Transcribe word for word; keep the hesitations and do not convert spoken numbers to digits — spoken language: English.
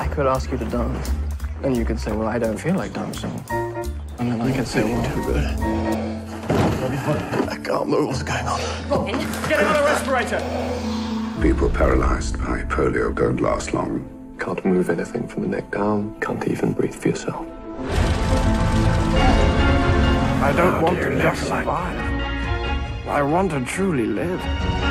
could ask you to dance, and you could say, well, I don't feel like dancing. And then I could say, well, too good. I can't move. What's going on? Robin, get another respirator. People paralyzed by polio don't last long. Can't move anything from the neck down. Can't even breathe for yourself. I don't want to just survive. I want to truly live.